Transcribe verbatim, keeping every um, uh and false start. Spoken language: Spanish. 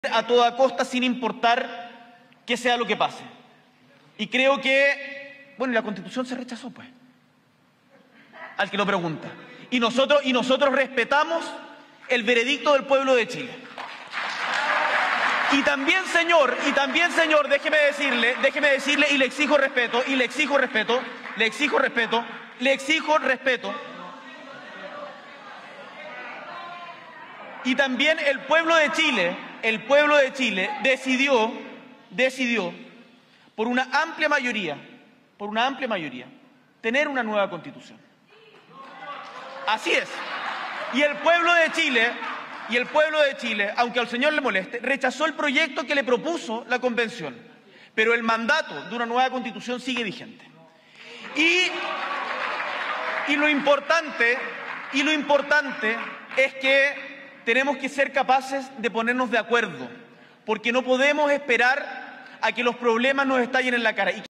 a toda costa sin importar qué sea lo que pase. Y creo que, bueno, la Constitución se rechazó, pues, al que lo pregunta. Y nosotros, y nosotros respetamos el veredicto del pueblo de Chile. Y también, señor, y también, señor, déjeme decirle, déjeme decirle, y le exijo respeto, y le exijo respeto, le exijo respeto, le exijo respeto. Y también el pueblo de Chile, el pueblo de Chile decidió, decidió, por una amplia mayoría, por una amplia mayoría, tener una nueva Constitución. Así es. Y el pueblo de Chile, y el pueblo de Chile, aunque al señor le moleste, rechazó el proyecto que le propuso la Convención. Pero el mandato de una nueva Constitución sigue vigente. Y, y lo importante, y lo importante es que tenemos que ser capaces de ponernos de acuerdo, porque no podemos esperar a que los problemas nos estallen en la cara.